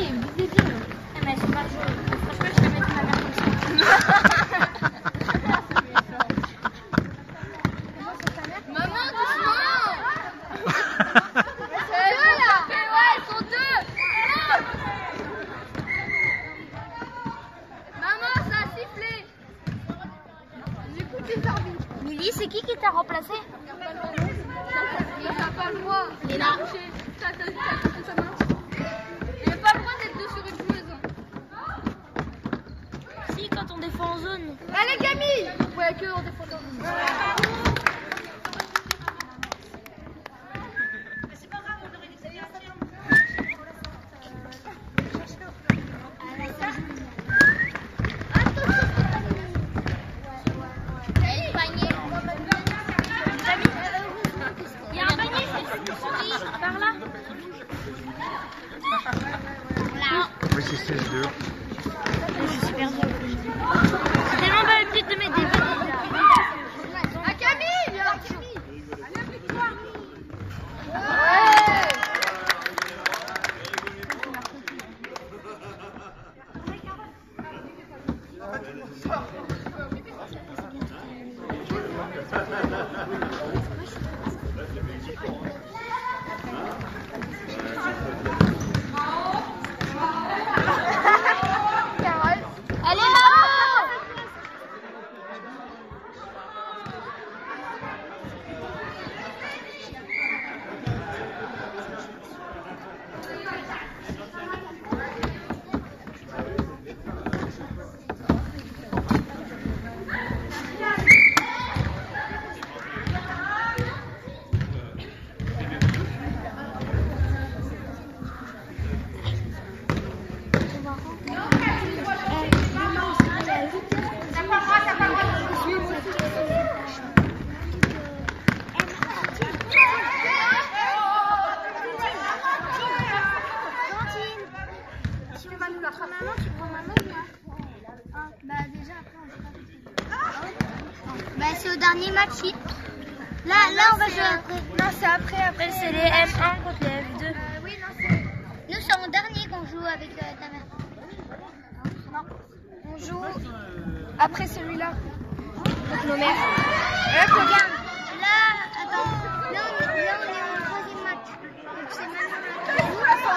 visez bien. Eh, mais c'est pas joué. Franchement, je vais mettre ma mère comme ça. Maman, doucement. C'est deux là. Ouais, ils sont deux. Maman, ça a sifflé. J'écoute les arbitres. Lily, c'est qui t'a remplacé? Il n'a pas le droit. Il est là. Il n'a pas le droit d'être deux sur une joueuse. Si, quand on défend en zone. Allez, Camille. Ouais, que on défend en zone. C'est pas grave, on aurait des accélérations. Par là. Oui, c'est 16-2. Je suis perdue. C'est tellement pas le but de mettre des buts. À Camille. Allez, applique-toi. Maman, tu prends maman ou pas? Bah déjà après on joue. Bah c'est au dernier match. Là on va jouer après. Non c'est après c'est les M1 contre les F2. Oui non c'est. Nous c'est en dernier qu'on joue avec ta mère. Non. On joue après celui-là. Avec nos mères. Regarde. Là attends. Là on est au troisième match. Donc c'est maintenant.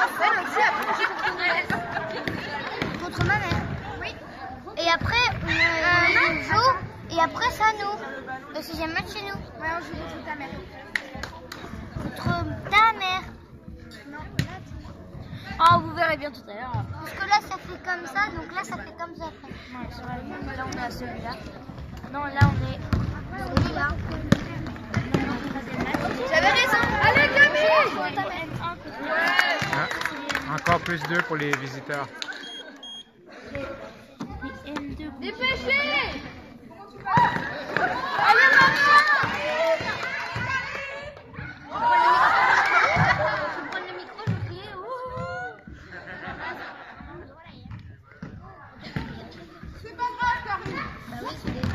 Contre ma mère. Oui. Et après, on joue. Et après, ça, nous. Le 6e match chez nous. Ouais, on joue contre ta mère. Contre ta mère. Non, là, vous verrez bien tout à l'heure. Parce que là, ça fait comme ça. Donc là, ça fait comme ça après. Non, c'est vrai. Là, on est à celui-là. Non, là, on est celui-là. J'avais raison. Allez, Camille. Encore plus 2 pour les visiteurs. Dépêchez! Allez, maman! Je prends le micro, je crie. C'est pas grave, Carmen. Bah oui, c'est des...